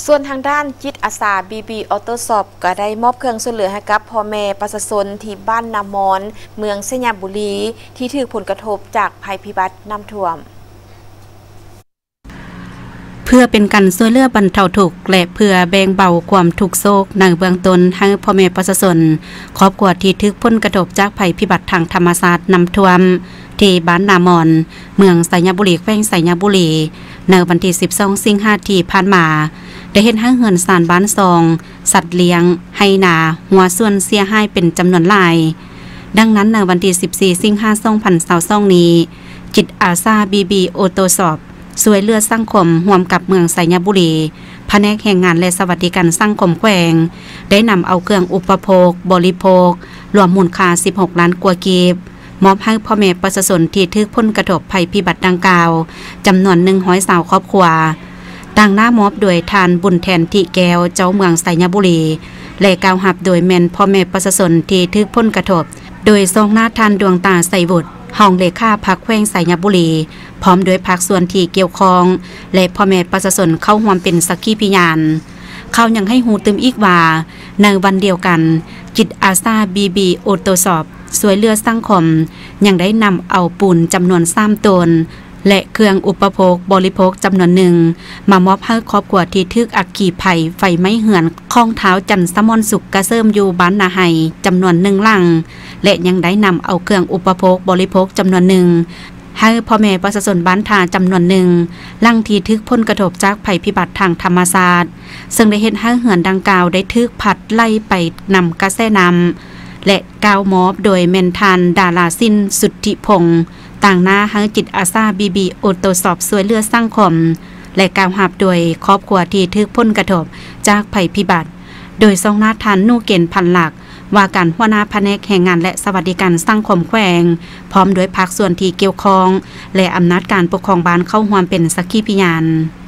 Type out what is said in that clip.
ส่วนทางด้านจิตอาสาBBออโต้ช็อปก็ได้มอบเครื่องช่วยเหลือให้กับพ่อแม่ประชาชนที่บ้านนามอนเมืองสยามบุรีที่ถูกผลกระทบจากภัยพิบัติน้ำท่วมเพื่อเป็นการช่วยเหลือบรรเทาทุกข์และเพื่อแบ่งเบาความทุกข์โศกในเบื้องต้นให้พ่อแม่ประชาชนครอบครัวที่ถูกผลกระทบจากภัยพิบัติทางธรรมชาติน้ำท่วมที่บ้านนามอนเมืองสยามบุรีแขวงสยามบุรีในวันที่12 สิงหาคมที่ผ่านมาได้เห็นให้เฮือนสารบ้านซองสัตว์เลี้ยงให้นาหัวส่วนเสียหายเป็นจำนวนหลายดังนั้นในวันที่14 สิงหาคม 2022 นี้จิตอาสาBBออโต้ช็อปช่วยเหลือสังคมร่วมกับเมืองสยามบุรีแผนกแรงงานและสวัสดิการสังคมแขวงได้นำเอาเครื่องอุปโภคบริโภครวมมูลค่า16 ล้านกว่ากีบมอบให้พ่อแม่ประชาชนที่ถูกผลกระทบภัยพิบัติดังกล่าวจำนวน120ครอบครัวต่างหน้ามอบโดยทานบุญแทนทิแก้วเจ้าเมืองสยามบุรีและกล่าวหับโดยแม่นพ่อแม่ประชาชนที่ถูกผลกระทบโดยทรงหน้าทานดวงตาใสบุตรห้องเลขาพรรคแขวงสยามบุรีพร้อมด้วยภาคส่วนที่เกี่ยวข้องและพ่อแม่ประชาชนเข้าร่วมเป็นสักขีพยานเขายังให้หูตึมอีกว่าในวันเดียวกันจิตอาสาBBออโต้ช็อปช่วยเหลือสังคมยังได้นำเอาปูนจำนวน3 ตนและเครื่องอุปโภคบริโภคจำนวนหนึ่งมามอบให้ครอบครัวที่ถูกอัคคีภัยไฟไหม้เหือนคลองเท้าจันทร์สมรสุขกระเสริมอยู่บ้านนาไฮจำนวน1 หลังและยังได้นำเอาเครื่องอุปโภคบริโภคจำนวนหนึ่งให้พ่อแม่ประชาชนบ้านทาจำนวนหนึ่งหลังที่ถูกผลกระทบจากภัยพิบัติทางธรรมชาติซึ่งได้เห็นให้เหือนดังกล่าวได้ถูกพัดไล่ไปนำกระแสน้ำและกาวมอบโดยเมนทานดาราสินสุทธิพงศ์ต่างหน้าให้จิตอาสาBBออโต้ช็อปช่วยเหลือสังคมและกาวหับโดยครอบครัวที่ถูกผลกระทบจากภัยพิบัติโดยทรงหน้าทานนูเกณฑ์พันหลักว่าการหัวหน้าแผนกแรงงานและสวัสดิการสังคมแขวงพร้อมด้วยภาคส่วนที่เกี่ยวข้องและอำนาจการปกครองบ้านเข้าร่วมเป็นสักขีพยาน